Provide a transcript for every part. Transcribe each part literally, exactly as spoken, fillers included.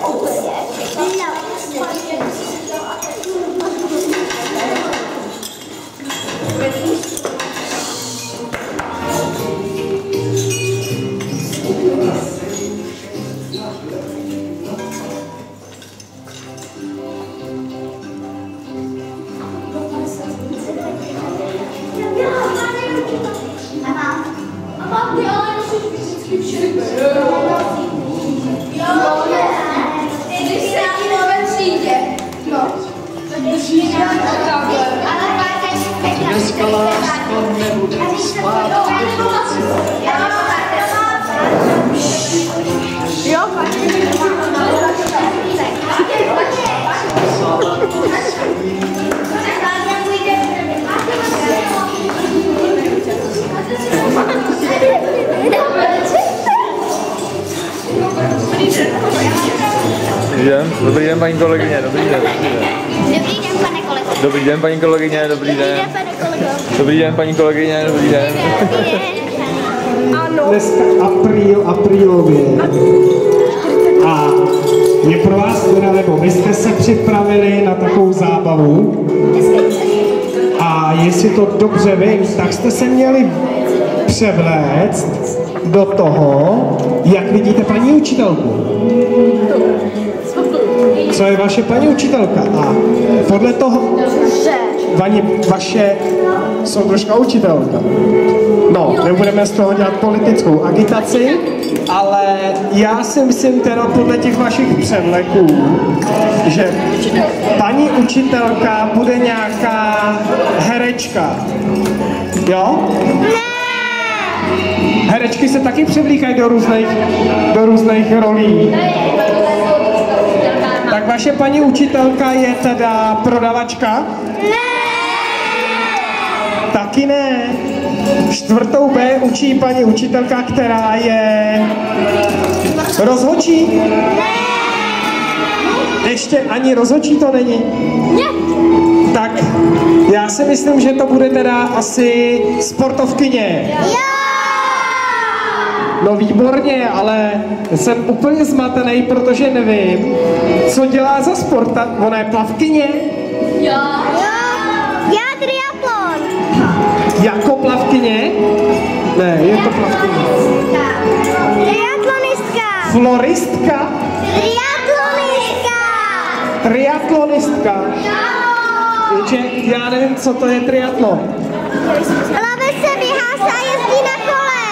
Dneska láska nebude spát. Dobrý den, dobrý den, paní kolegyně, dobrý den. Dobrý den, pane kolego. Dobrý den, paní kolegyně, dobrý den. Dobrý den, pane kolego. Dobrý den, paní kolegyně, dobrý den. Dobrý den. Ano. Dneska apríl, aprílově. A je pro vás teda, nebo vy jste se připravili na takovou zábavu. A jestli to dobře vím, tak jste se měli převléct do toho, jak vidíte paní učitelku. Co je vaše paní učitelka? A podle toho, paní, vaše jsou troška učitelka. No, nebudeme z toho dělat politickou agitaci, ale já si myslím teda podle těch vašich převleků, že paní učitelka bude nějaká herečka. Jo? Herečky se taky převlíkají do různých, do různých rolí. Tak vaše paní učitelka je teda prodavačka? Ne! Taky ne. Čtvrtou B učí paní učitelka, která je rozhodčí? Ne! Ještě ani rozhodčí to není? Ne! Tak já si myslím, že to bude teda asi sportovkyně. Jo! No výborně, ale jsem úplně zmatený, protože nevím, co dělá za sport. Ona je plavkyně? Jo. Jo. Já triatlon. Jako plavkyně? Ne, je to plavkyně. Triatlonistka. Floristka? Triatlonistka. Triatlonistka. Takže já nevím, co to je triatlon. Plave se, běhá se a jezdí na kole.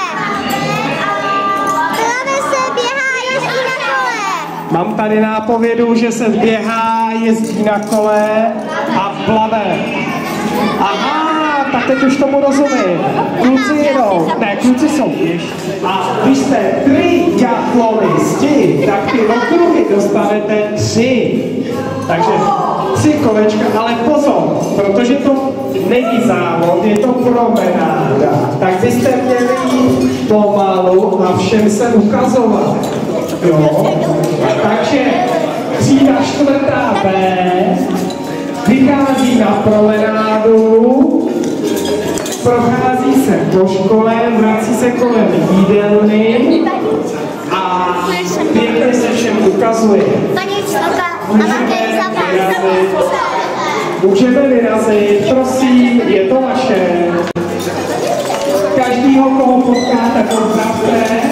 Plave se, běhá a jezdí na kole. Mám tady nápovědu, že se běhá, jezdí na kole a plave. Aha, tak teď už tomu rozumím. Kluci jedou, ne, kluci jsou. A když jste triatlonisti, tak ty okruhy dostanete tři. Takže tři kolečka, ale pozor, protože to není závod, je to promenáda. Tak byste měli jít pomalu a všem se ukazovat. Jo? Takže třída čtvrtá B vychází na promenádu, prochází se po škole, vrací se kolem jídelny a pěkně se všem ukazuje. Paní učitelka, a máte za vás. Můžeme vyrazit, prosím, je to vaše. Každýho, koho potkáte, pozdravte.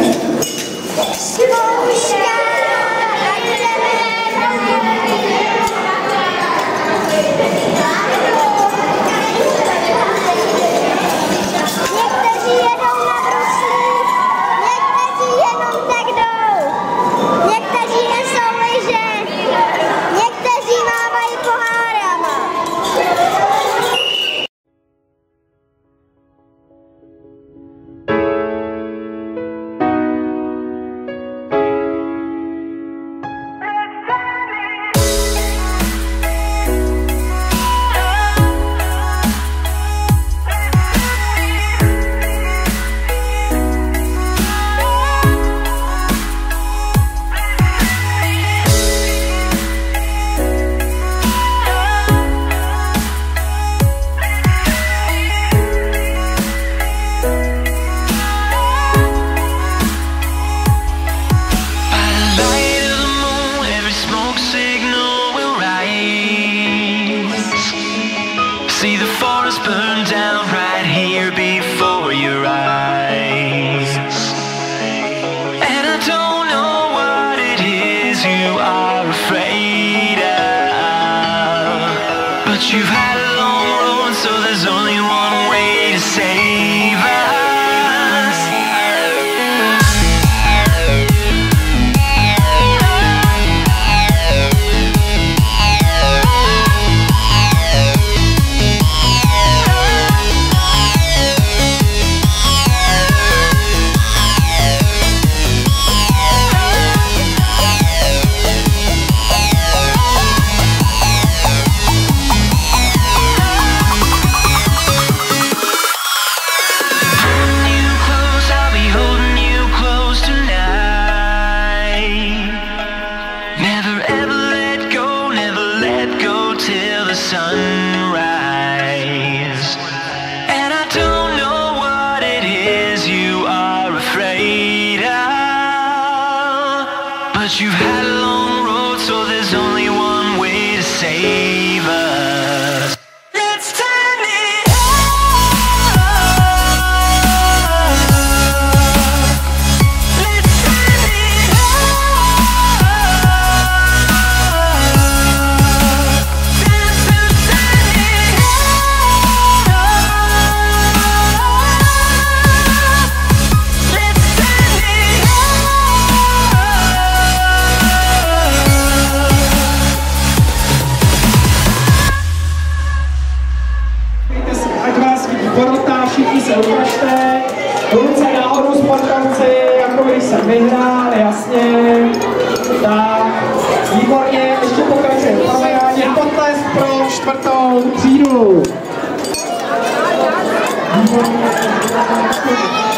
sunrise. And I don't know what it is you are afraid of, but you've had a long road, so there's only one way to save us. Let's turn it up. Let's turn it up. Turn, turn, turn it up. Let's turn it up. Ať vás vidí porota, všichni se ukažte. Ruce nahoru sportovci, jako když jsem vyhrál, jasně. Tak, výborně, ještě pokračujeme. Provejání, potlesk pro čtvrtou třídu. Výborně.